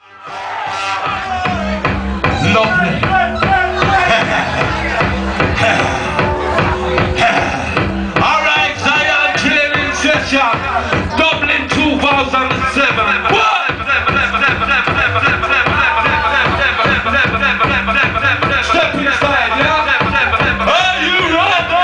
Lovely. Alright, Zion chilling in session. Dublin 2007. Step inside, yeah? Are you ready?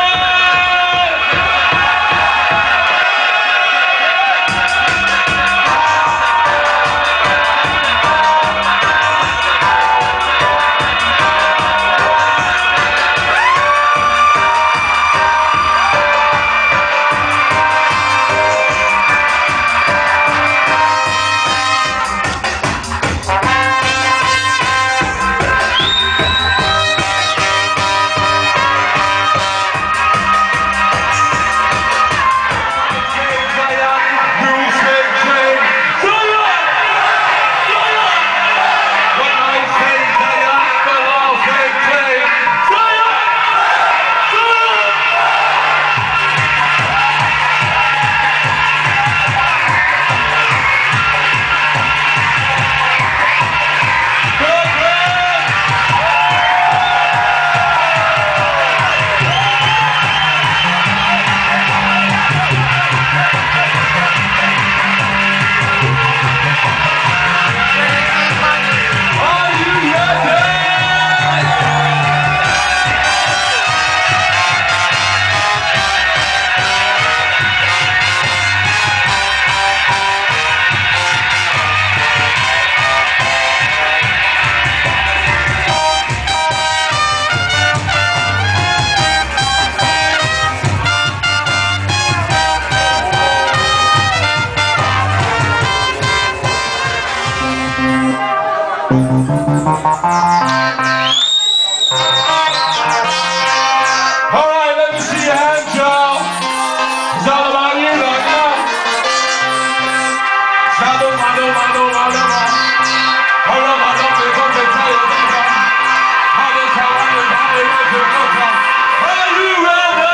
Alright, let me see your hands, y'all. It's all about you right now. Are you ready?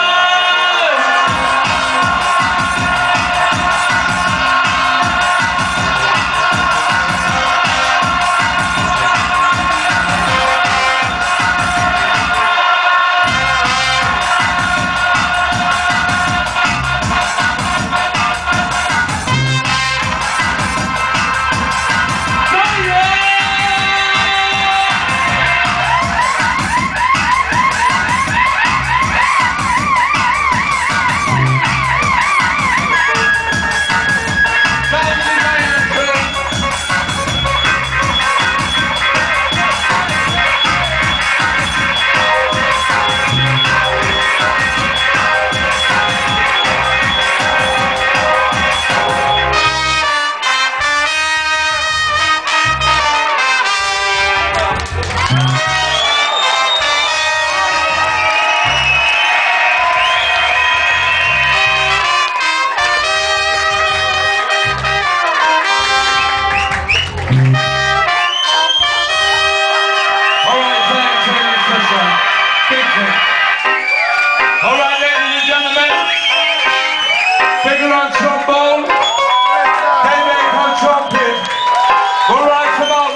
Alright, ladies and gentlemen, fiddle on trombone, playback on trumpet, we'll ride some more.